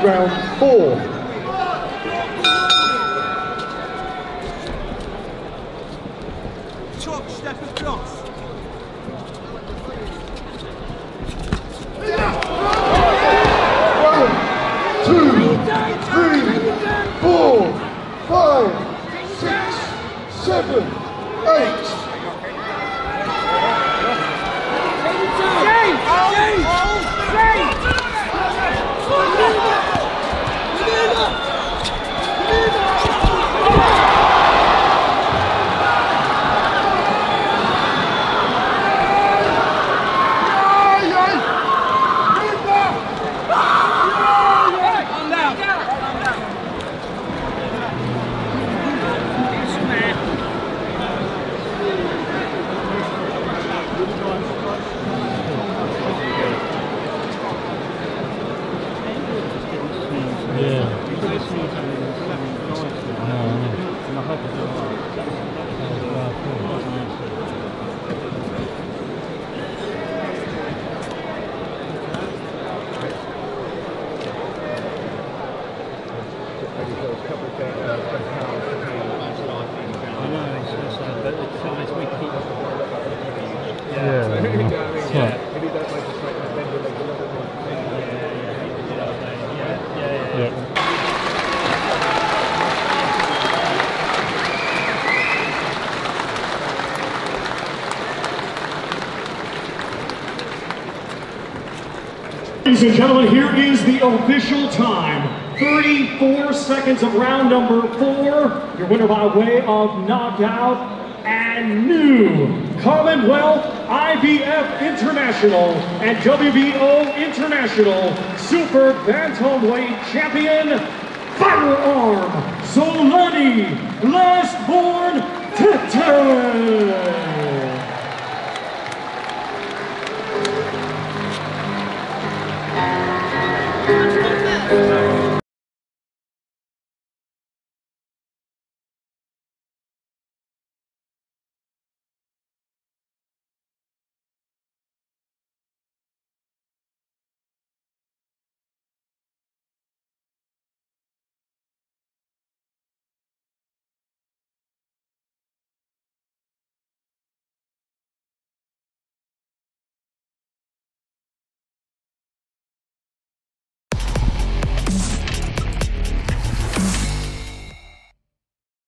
round 4. Chop, step across. One, 2, 3, 4, 5, 6, 7, 8. Ladies and gentlemen, here is the official time. 34 seconds of round number 4. Your winner by way of knockout and new Commonwealth, IBF International, and WBO International Super Bantamweight Champion, Firearm Zolani Tete.